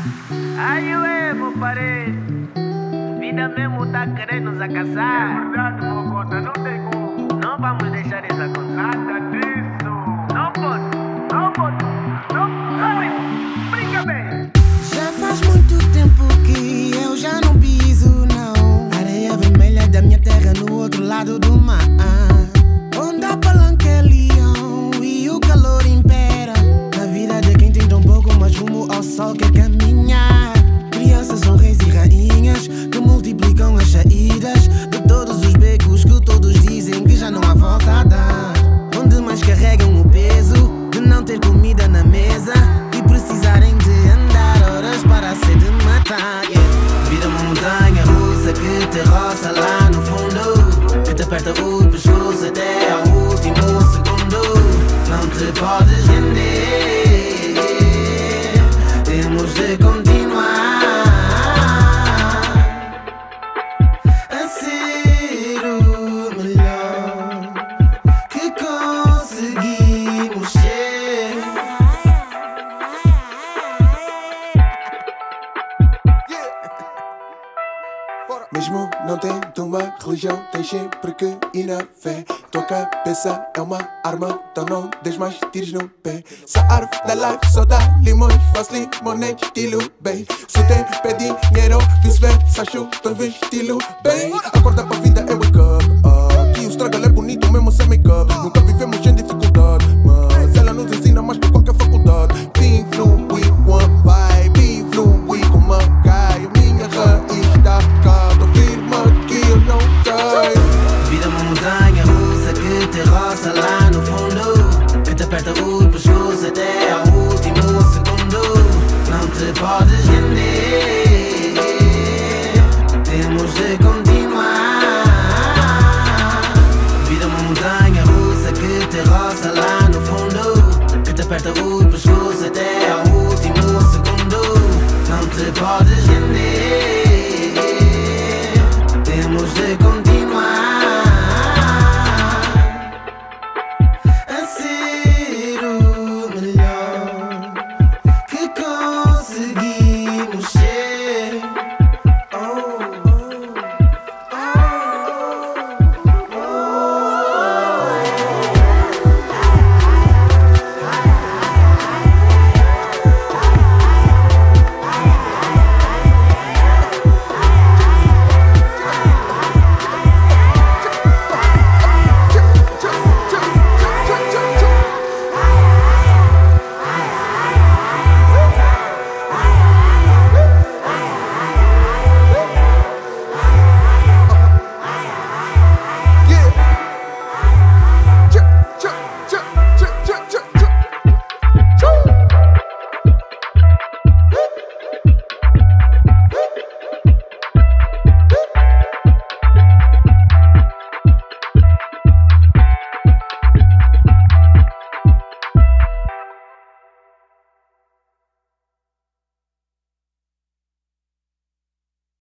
Ai, ué, meu parede. Vida mesmo tá querendo nos acaçar. É verdade, meu cota, não tem como. Não vamos deixar isso acontecer. Nada disso. Não pode. Não pode. Não. Brinca bem. Já faz muito tempo que eu já não piso, não. Areia vermelha da minha terra no outro lado do mar. Onde a palanca é leão e o calor impera. A vida de quem tem tão pouco, mas rumo ao sol quer caminhar. Crianças são reis e rainhas que multiplicam as saídas de todos os becos que todos dizem que já não há volta a dar. Onde mais carregam o peso de não ter comida na mesa e precisarem de andar horas para a sede matar. Vida uma montanha russa que te roça lá no fundo, que te aperta o pescoço até ao último segundo. Não te podes render, temos de continuar a ser o melhor que conseguimos ser. Mesmo não tendo uma religião, tens sempre que ir na fé. Tua cabeça é uma arma, então não des mais tiros no pé. Se a árvore da life só dá limões, faço limonete, estilo bem. Se o tempo é dinheiro, vice-versa, acho que tô investindo bem. Acorda pra vida, é wake up. Que o struggle é bonito mesmo sem make-up. Nunca vivemos em dificuldade, mas ela nos ensina mais que qualquer faculdade. Vim fluir com a vibe, vim fluir com uma caia. Minha raiz tá cá, tô firme que eu não caio. Vida uma montanha russa que te roça lá no fundo, que te aperta o pescoço até ao último segundo. Não te podes render, temos de continuar. Vida uma montanha russa que te roça lá no fundo, que te aperta o pescoço